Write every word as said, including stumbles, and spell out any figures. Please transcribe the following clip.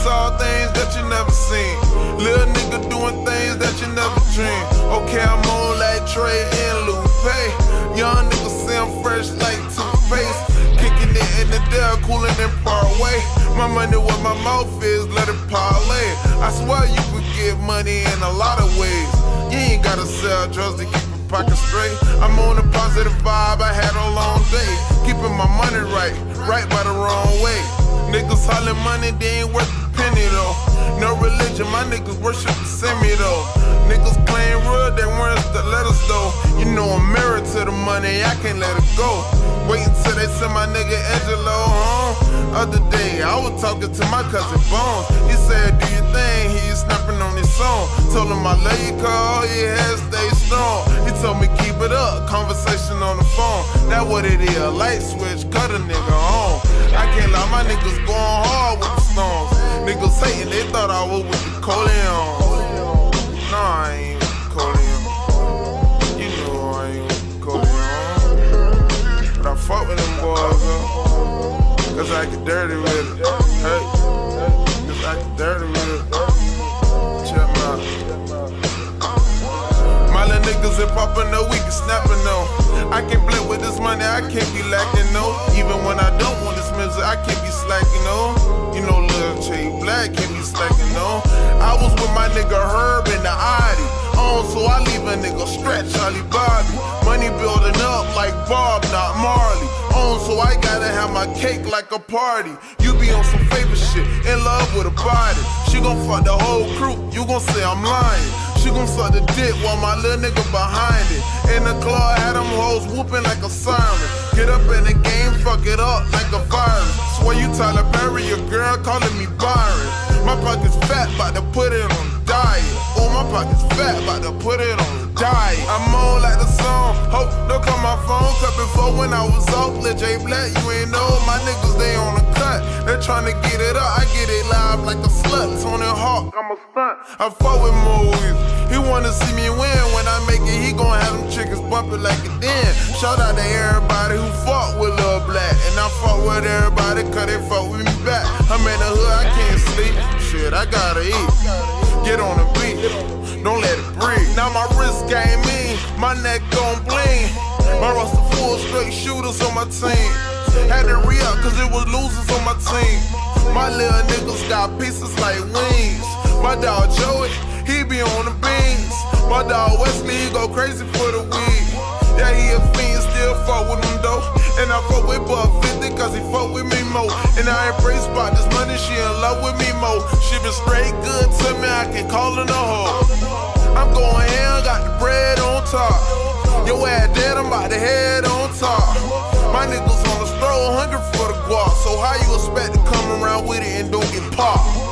saw things that you never seen. Little nigga doing things that you never dreamed. Okay, I'm on like Trey and Lupe. Young nigga say I'm fresh like toothpaste. Kicking it in the Dell, cooling in Parkway. My money where my mouth is, let it parlay. I swear you could get money in a lot of ways. You ain't gotta sell drugs to keep your pocket straight. I'm on a positive vibe, I had a long day. Keeping my money right, right by the wrong way. Niggas hollering money, they ain't worth a penny though. No religion, my niggas worship the semi though. Niggas claim real, they want us to let us though. You know I'm married to the money, I can't let it go. Wait until they send my nigga Angelo home. Other day, I was talking to my cousin Bones. He said, do your thing, he is snapping on his song. Told him I love you, call, he has stay strong. He told me keep it up, conversation on the phone. That what it is, light switch, cut a nigga on. I can't lie, my niggas going hard with the stones. Niggas hating, they thought I was with the Coleon. Nah, I ain't with the Coleon. You know I ain't with the Coleon. But I fuck with them boys, though. Cause I get dirty with it. Hey, cause I get dirty with it. Check me out. My little niggas are poppin' though, we can snappin' though. I can blip with this money, I can't be lacking no. Even when I don't want this music, I can't be slacking no. You know Lil J Black can't be slacking no. I was with my nigga Herb in the Audi. On so I leave a nigga stretch, Charlie Bobby. Money building up like Bob, not Marley. On so I gotta have my cake like a party. You be on some favorite shit, in love with a body. She gon' fuck the whole crew, you gon' say I'm lying. She gon' suck the dick while my little nigga behind it. In the club, had them hoes whooping like a siren. Get up in the game, fuck it up like a virus. Swear you Tyler Perry, your girl calling me Byron. My pocket's fat, bout to put it on diet. Oh, my pocket's fat, bout to put it on diet. I'm on like the song, hope don't call my phone. Cut before when I was off, Lil J Black, you ain't know. My niggas, they on the cut, they tryna get it up. I get it live like a slut. Tony Hawk, I'm a stunt. I fuck with movies. He wanna see me win. When I make it, he gon' have them chickens bumping like a den. Shout out to everybody who fought with Lil Black. And I fought with everybody cause they fought with me back. I'm in the hood, I can't sleep. Shit, I gotta eat. Get on the beat, don't let it breathe. Now my wrist game mean, my neck gon' bling. My roster full straight shooters on my team. Had to re-up cause it was losers on my team. My little niggas got pieces like wings. My dog Joey, he be on the beans. My dog Wesley, he go crazy for the weed. Yeah, he a fiend, still fuck with him though. And I fuck with Buck fifty cause he fuck with me more. And I ain't praise about this money, she in love with me more. She been straight good to me, I can call her no hoe. I'm going in, got the bread on top. Your ass dead, I'm about to head on top. My niggas on the stroll, hungry for the guap. So how you expect to come around with it and don't get popped?